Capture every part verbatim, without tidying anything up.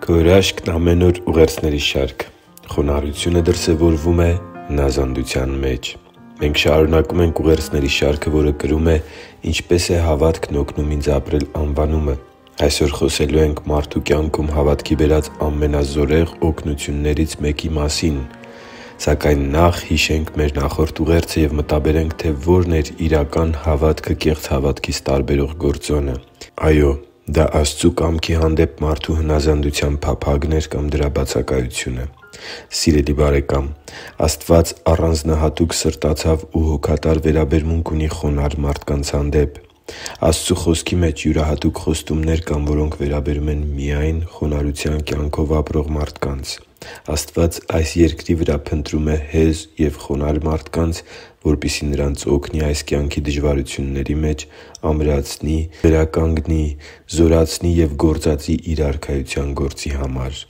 Քո հրաշքն ամեն օր ուղերձների շարք։ Խոնարհությունը դրսևորվում է հնազանդության մեջ։ Մենք շարունակում ենք ուղերձների շարքը, որը կրում է «Ինչպե՞ս է հավատքն օգնում ինձ ապրել» անվանումը։ Այսօր խոսելու ենք մարդու կյանքում հավատքի բերած ամենազորեղ օգնություններից մեկի մասին։ Սակայն նախ հիշենք մեր նախորդ ուղերձը և մտաբերենք, թե ո՞րն էր իրական հավատքը կեղծ հավատքից տարբերող գործոնը։ Այո՛, դա Աստծու կամքի հանդեպ մարդու հնազանդության փափագն էր կամ դրա բացակայությունը։ Սիրելի՛ բարեկամ, Աստված առանձնահատուկ սրտացավ ու հոգատար վերաբերմունք ունի խոնարհ մարդկանց հանդեպ։ Աստծու Խոսքի մեջ յուրահատուկ խոստումներ կան, որոնք վերաբերում են միայն խոնարհության կյանքով ապրող մարդկանց։ Աստված այս երկրի վրա փնտրում է հեզ և խոնարհ մարդկանց, որպեսզի նրանց օգնի այս կյանքի դժվարությունների մեջ ամրացնի, վերականգնի, զորացնի և գործածի Իր Արքայության գործի համար։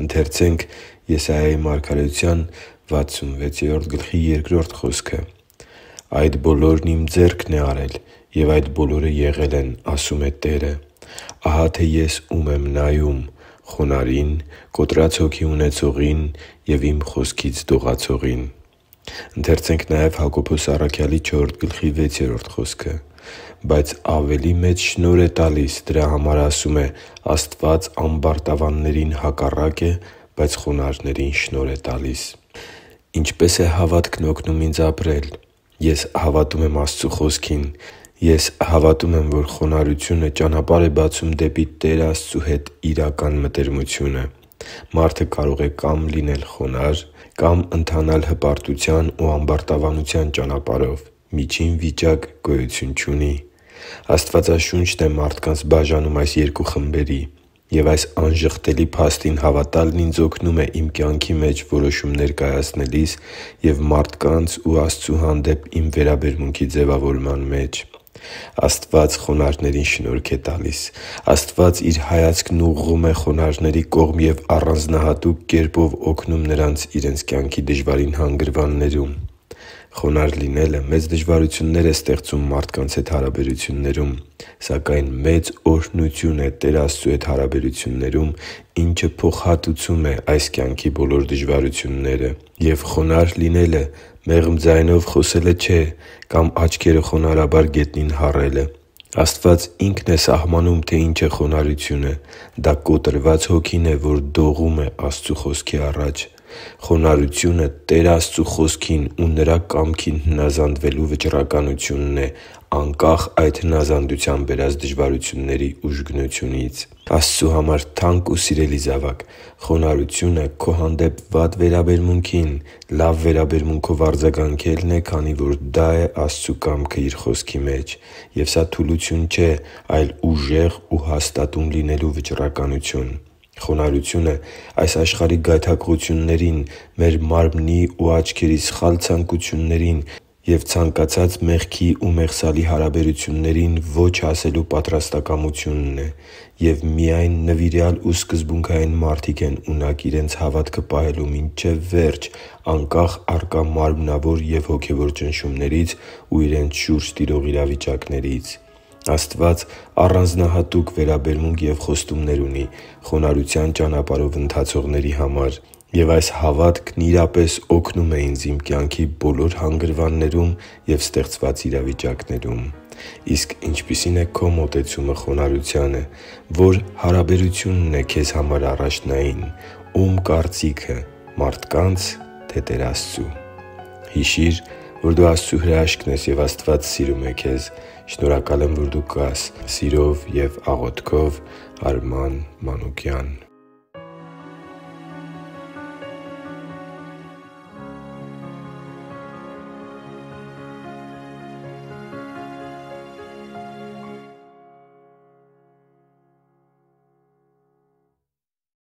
«Այդ բոլորն իմ ձեռքն է արել, և այդ բոլորը եղել են, ասում է Տերը. ահա թե ես ում եմ նայում. խոնարհին, կոտրած հոգի ունեցողին և իմ խոսքից դողացողին» (Եսայիա) «Բայց ավելի մեծ շնորհ է տալիս. դրա համար ասում է. Աստված ամբարտավաններին հակառակ է, բայց խոնարհներին շնորհ է տալիս» (Հակոբոս առաջնորդի չորրորդ գլխի վեցերորդ խոսքը)։ Ինչպե՞ս է հավատքն օգնում ինձ ապրել։ Ես հավատում եմ Աստծու Խոսքին։ Ես հավատում եմ, որ խոնարհությունը ճանապարհ է բացում դեպի Տեր Աստծու հետ իրական մտերմությունը։ Մարդը կարող է կա՛մ լինել խոնարհ, կա՛մ ընթանալ հպարտության ու ամբարտավանության ճանապարհով։ Միջին վիճակ գոյություն չունի։ Աստվածաշունչն է մարդկանց բաժանում այս երկու խմբերի։ Եվ այս անժխտելի փաստին հավատալն ինձ օգնում է իմ կյանքի մեջ որոշումներ կայացնելիս և մարդկանց ու Աստծու հանդեպ իմ վերաբերմունքի ձևավորման մեջ։ Աստված խոնարհներին շնորհ է տալիս։ Աստված Իր հայացքն ուղղում է խոնարհների կողմ և առանձնահատուկ կերպով օգնում նրանց իրենց կյանքի դժվարին հանգրվաններում։ Խոնարհ լինելը մեծ դժվարություններ է ստեղծում մարդկանց հետ հարաբերություններում։ Սակայն մեծ օրհնություն է Տեր Աստծու հետ հարաբերություններում, ինչը փոխհատուցում է այս կյանքի բոլոր դժվարությունները։ Եվ խոնարհ լինելը մեղմ ձայնով խոսելը չէ, կամ աչքերը խոնարհաբար գետնին հառելը։ Աստված Ինքն է սահմանում, թե ինչ է խոնարհությունը։ Դա կոտրված հոգին է, որ դողում է Աստծու Խոսքի առաջ։ Խոնարհությունը Տեր Աստծու Խոսքին ու Նրա կամքին հնազանդվելու վճռականությունն է՝ անկախ այդ հնազանդության բերած դժվարությունների ուժգնությունից։ Աստծու համար թանկ ու սիրելի՛ զավակ, խոնարհությունը քո հանդեպ վատ վերաբերմունքին լավ վերաբերմունքով արձագանքելն է, քանի որ դա է Աստծու կամքը Իր Խոսքի մեջ։ Եվ սա թուլություն չէ, այլ ուժեղ ու հաստատուն լինելու վճռականություն։ Խոնարհությունը այս աշխարհի գայթակղություններին, մեր մարմնի ու աչքերի սխալ ցանկություններին և ցանկացած մեղքի ու մեղսալի հարաբերություններին ո՛չ ասելու պատրաստակամությունն է։ Եվ միայն նվիրյալ ու սկզբունքային մարդիկ են ունակ իրենց հավատքը պահելու մինչև վերջ՝ անկախ առկա մարմնավոր և հոգևոր ճնշումներից ու իրենց շուրջ տիրող իրավիճակներից։ Աստված առանձնահատուկ վերաբերմունք և խոստումներ ունի խոնարհության ճանապարհով ընթացողների համար։ Եվ այս հավատքն իրապես օգնում է ինձ իմ կյանքի բոլոր հանգրվաններում և ստեղծված իրավիճակներում։ Իսկ ինչպիսի՞ն է քո մոտեցումը խոնարհությանը։ Ո՞ր հարաբերությունն է քեզ համար առաջնային։ Ո՞ւմ կարծիքը՝ մարդկա՞նց, թե Տեր Աստծու։ Հիշի՛ր, որ դու Աստծո հրաշքն ես, և Աստված սիրում է քեզ։ Շնորհակալ եմ, որ դու կա՛ս։ Սիրով և աղոթքով, Արման Մանուկյան։